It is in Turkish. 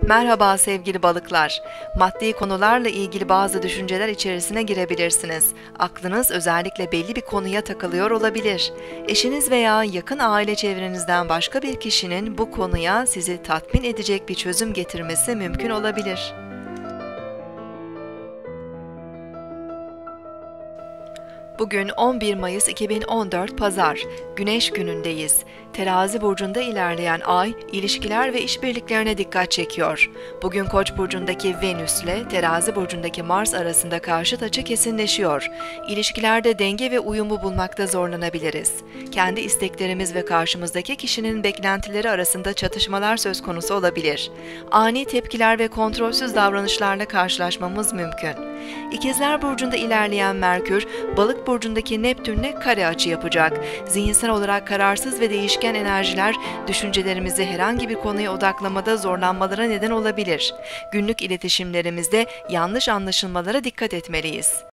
Merhaba sevgili balıklar. Maddi konularla ilgili bazı düşünceler içerisine girebilirsiniz. Aklınız özellikle belli bir konuya takılıyor olabilir. Eşiniz veya yakın aile çevrenizden başka bir kişinin bu konuya sizi tatmin edecek bir çözüm getirmesi mümkün olabilir. Bugün 11 Mayıs 2014 Pazar, Güneş günündeyiz. Terazi burcunda ilerleyen ay, ilişkiler ve işbirliklerine dikkat çekiyor. Bugün Koç burcundaki Venüs ile Terazi burcundaki Mars arasında karşıt açı kesinleşiyor. İlişkilerde denge ve uyumu bulmakta zorlanabiliriz. Kendi isteklerimiz ve karşımızdaki kişinin beklentileri arasında çatışmalar söz konusu olabilir. Ani tepkiler ve kontrolsüz davranışlarla karşılaşmamız mümkün. İkizler burcunda ilerleyen Merkür, Balık burcundaki Neptün'le kare açı yapacak. Zihinsel olarak kararsız ve değişken enerjiler düşüncelerimizi herhangi bir konuya odaklamada zorlanmalara neden olabilir. Günlük iletişimlerimizde yanlış anlaşılmalara dikkat etmeliyiz.